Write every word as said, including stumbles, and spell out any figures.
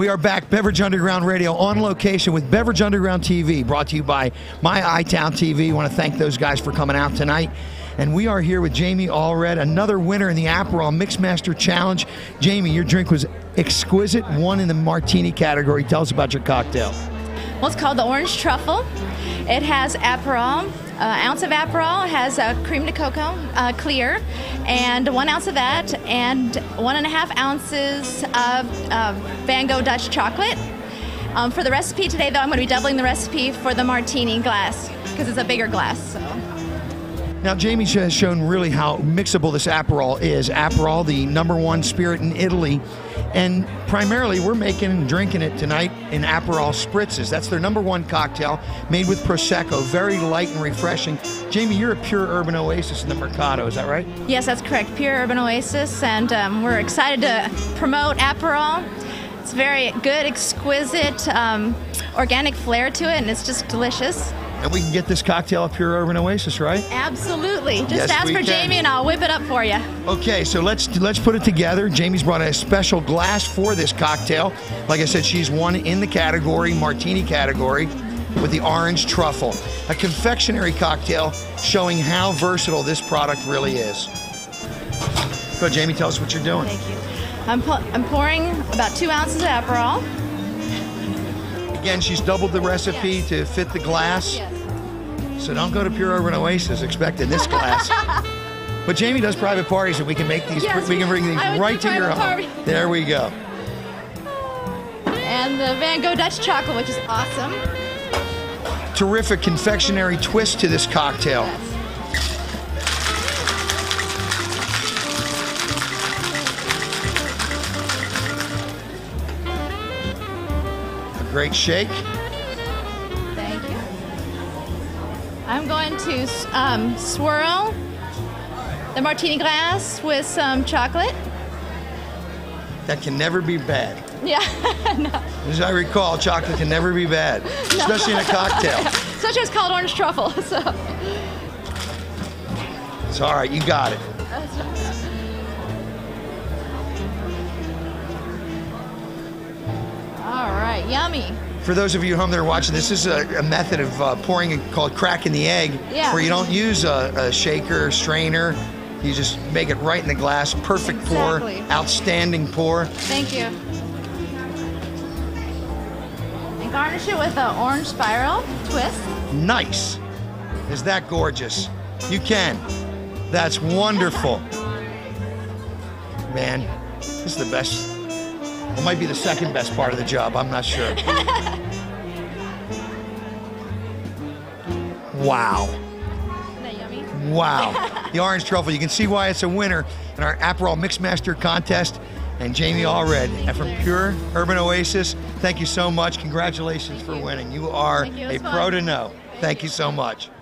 We are back, Beverage Underground Radio, on location with Beverage Underground T V, brought to you by My iTown T V. I want to thank those guys for coming out tonight. And we are here with Jayme Allred, another winner in the Aperol Mixmaster Challenge. Jayme, your drink was exquisite, won in the Martini category. Tell us about your cocktail. Well, it's called the Orange Truffle. It has Aperol, an ounce of Aperol, it has a cream de cocoa, uh, clear, and one ounce of that, and one and a half ounces of uh, Van Gogh Dutch chocolate. Um, for the recipe today, though, I'm going to be doubling the recipe for the Martini glass, because it's a bigger glass. So. Now, Jayme has shown really how mixable this Aperol is. Aperol, the number one spirit in Italy, and primarily we're making and drinking it tonight in Aperol Spritzes. That's their number one cocktail, made with Prosecco, very light and refreshing. Jayme, you're a pure urban oasis in the Mercato, is that right? Yes, that's correct, pure urban oasis, and um, we're excited to promote Aperol. It's very good, exquisite, um, organic flair to it, and it's just delicious. And we can get this cocktail at Pure Urban Oasis, right? Absolutely. Just yes, ask for can. Jayme and I'll whip it up for you. Okay, so let's let's put it together. Jayme's brought a special glass for this cocktail. Like I said, she's won in the category, Martini category, with the Orange Truffle. A confectionery cocktail showing how versatile this product really is. Go, Jayme, tell us what you're doing. Thank you. I'm, I'm pouring about two ounces of Aperol. Again, she's doubled the recipe yes. to fit the glass. Yes. So don't go to Pure Urban Oasis expecting this glass. But Jayme does private parties, and we can make these. Yes, we can bring these right to your home. Party. There we go. And the Van Gogh Dutch chocolate, which is awesome. Terrific confectionery twist to this cocktail. Yes. Great shake. Thank you. I'm going to um, swirl the Martini glass with some chocolate. That can never be bad. Yeah. No. As I recall, chocolate can never be bad, especially no. in a cocktail. Such as called Orange Truffle. So. It's all right. You got it. All right, yummy. For those of you at home that are watching, this is a, a method of uh, pouring it called cracking the egg, yeah. where you don't use a, a shaker or strainer. You just make it right in the glass. Perfect exactly. pour, outstanding pour. Thank you. And garnish it with an orange spiral twist. Nice. Is that gorgeous? You can. That's wonderful. Man, this is the best. It might be the second best part of the job. I'm not sure. Wow. Isn't that yummy? Wow. The Orange Truffle. You can see why it's a winner in our Aperol Mixmaster contest. And Jayme Allred from Pure Urban Oasis, thank you so much. Congratulations thank for you. winning. You are you. a Pro to know. Thank, thank you so much.